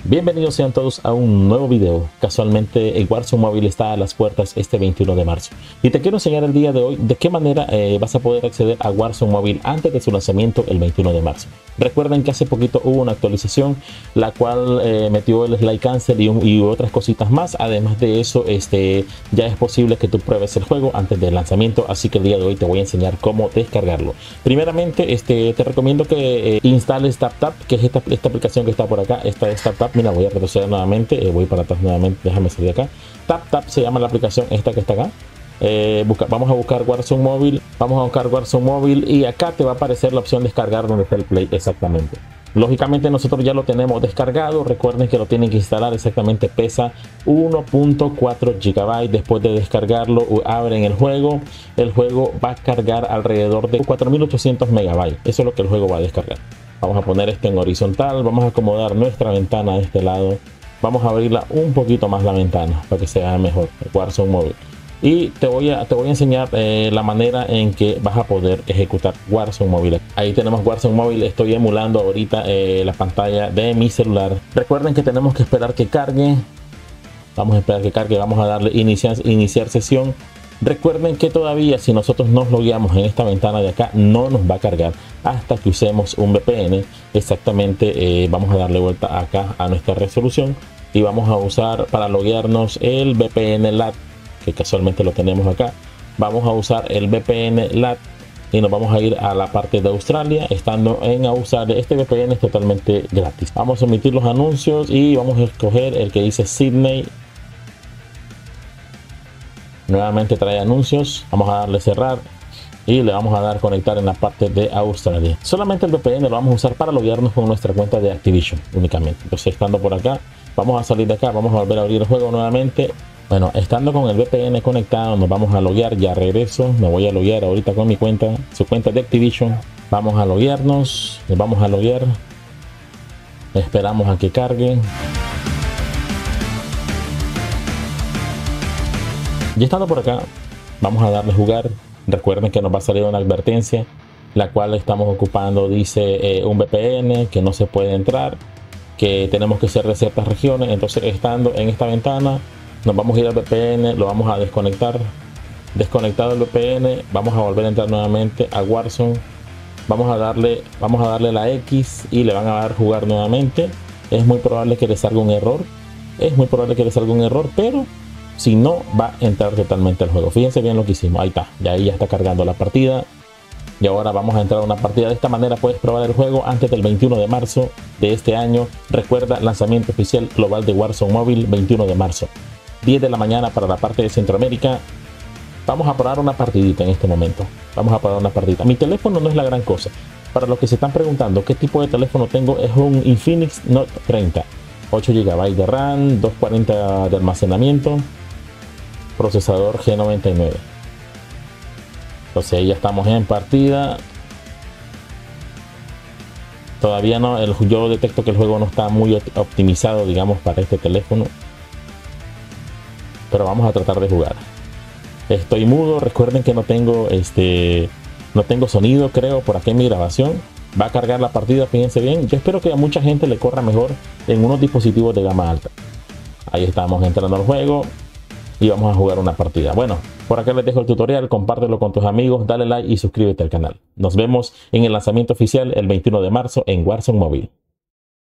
Bienvenidos sean todos a un nuevo video. Casualmente el Warzone Móvil está a las puertas este 21 de marzo y te quiero enseñar el día de hoy de qué manera vas a poder acceder a Warzone Móvil antes de su lanzamiento el 21 de marzo. Recuerden que hace poquito hubo una actualización la cual metió el slide cancel y otras cositas más. Además de eso, ya es posible que tú pruebes el juego antes del lanzamiento, así que el día de hoy te voy a enseñar cómo descargarlo. Primeramente te recomiendo que instales TapTap, que es esta aplicación que está por acá. Esta es TapTap. Mira, voy a retroceder nuevamente, voy para atrás nuevamente, déjame salir de acá. TapTap se llama la aplicación esta que está acá. Vamos a buscar Warzone Móvil, y acá te va a aparecer la opción descargar donde está el play exactamente. Lógicamente nosotros ya lo tenemos descargado. Recuerden que lo tienen que instalar, exactamente pesa 1.4 GB. Después de descargarlo, abren el juego va a cargar alrededor de 4800 MB. Eso es lo que el juego va a descargar. Vamos a poner esto en horizontal, vamos a acomodar nuestra ventana de este lado, vamos a abrirla un poquito más la ventana para que se vea mejor Warzone Móvil. Y te voy a enseñar la manera en que vas a poder ejecutar Warzone Móvil. Ahí tenemos Warzone Móvil. Estoy emulando ahorita la pantalla de mi celular. Recuerden que tenemos que esperar que cargue. Vamos a esperar que cargue. Vamos a darle iniciar sesión. Recuerden que todavía si nosotros nos logueamos en esta ventana de acá, no nos va a cargar hasta que usemos un VPN. Exactamente, vamos a darle vuelta acá a nuestra resolución y vamos a usar para loguearnos el VPN LAT, que casualmente lo tenemos acá. Vamos a usar el VPN LAT y nos vamos a ir a la parte de Australia. Estando en Australia, este VPN es totalmente gratis. Vamos a omitir los anuncios y vamos a escoger el que dice Sydney. Nuevamente trae anuncios, vamos a darle cerrar y le vamos a dar conectar en la parte de Australia. Solamente el VPN lo vamos a usar para loguearnos con nuestra cuenta de Activision únicamente. Entonces, estando por acá, vamos a salir de acá, vamos a volver a abrir el juego nuevamente. Bueno, estando con el VPN conectado, nos vamos a loguear. Ya regreso, me voy a loguear ahorita con mi cuenta, su cuenta de Activision. Vamos a loguearnos, nos vamos a loguear, esperamos a que cargue. Ya estando por acá, vamos a darle jugar. Recuerden que nos va a salir una advertencia, la cual estamos ocupando, dice un VPN, que no se puede entrar, que tenemos que ser de ciertas regiones. Entonces, estando en esta ventana, nos vamos a ir al VPN, lo vamos a desconectar. Desconectado el VPN, vamos a volver a entrar nuevamente a Warzone. Vamos a darle la X y le van a dar jugar nuevamente. Es muy probable que le salga un error. Pero si no, va a entrar totalmente al juego. Fíjense bien lo que hicimos. Ahí está. Y ahí ya está cargando la partida. Y ahora vamos a entrar a una partida. De esta manera puedes probar el juego antes del 21 de marzo de este año. Recuerda, lanzamiento oficial global de Warzone Móvil, 21 de marzo. 10 de la mañana para la parte de Centroamérica. Vamos a probar una partidita en este momento. Vamos a probar una partida. Mi teléfono no es la gran cosa. Para los que se están preguntando qué tipo de teléfono tengo, es un Infinix Note 30. 8 GB de RAM, 240 de almacenamiento. Procesador G99. Entonces ya estamos en partida. Todavía no, yo detecto que el juego no está muy optimizado, digamos, para este teléfono, pero vamos a tratar de jugar. Estoy mudo. Recuerden que no tengo sonido, creo, por aquí en mi grabación. Va a cargar la partida, fíjense bien. Yo espero que a mucha gente le corra mejor en unos dispositivos de gama alta. Ahí estamos entrando al juego y vamos a jugar una partida. Bueno, por acá les dejo el tutorial, compártelo con tus amigos, dale like y suscríbete al canal. Nos vemos en el lanzamiento oficial el 21 de marzo en Warzone Móvil.